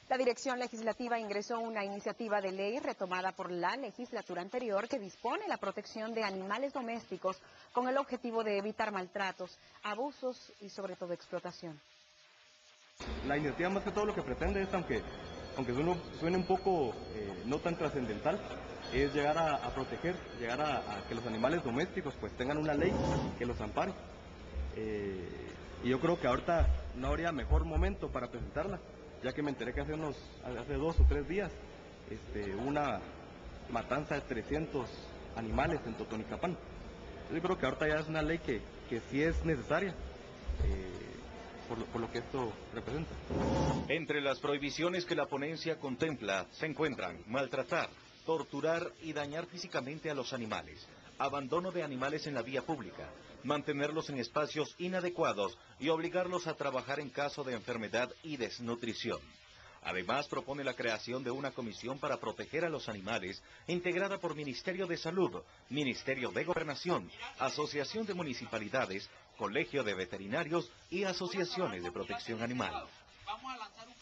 La Dirección Legislativa ingresó una iniciativa de ley retomada por la legislatura anterior que dispone la protección de animales domésticos con el objetivo de evitar maltratos, abusos y sobre todo explotación. La iniciativa más que todo lo que pretende es, aunque suene un poco no tan trascendental, es llegar a proteger, llegar a que los animales domésticos pues tengan una ley que los ampare. Y yo creo que ahorita no habría mejor momento para presentarla, ya que me enteré que hace 2 o 3 días una matanza de 300 animales en Totonicapán. Yo creo que ahorita ya es una ley que sí es necesaria, por lo que esto representa. Entre las prohibiciones que la ponencia contempla se encuentran maltratar, torturar y dañar físicamente a los animales, abandono de animales en la vía pública, mantenerlos en espacios inadecuados y obligarlos a trabajar en caso de enfermedad y desnutrición. Además, propone la creación de una comisión para proteger a los animales, integrada por Ministerio de Salud, Ministerio de Gobernación, Asociación de Municipalidades, Colegio de Veterinarios y Asociaciones de Protección Animal.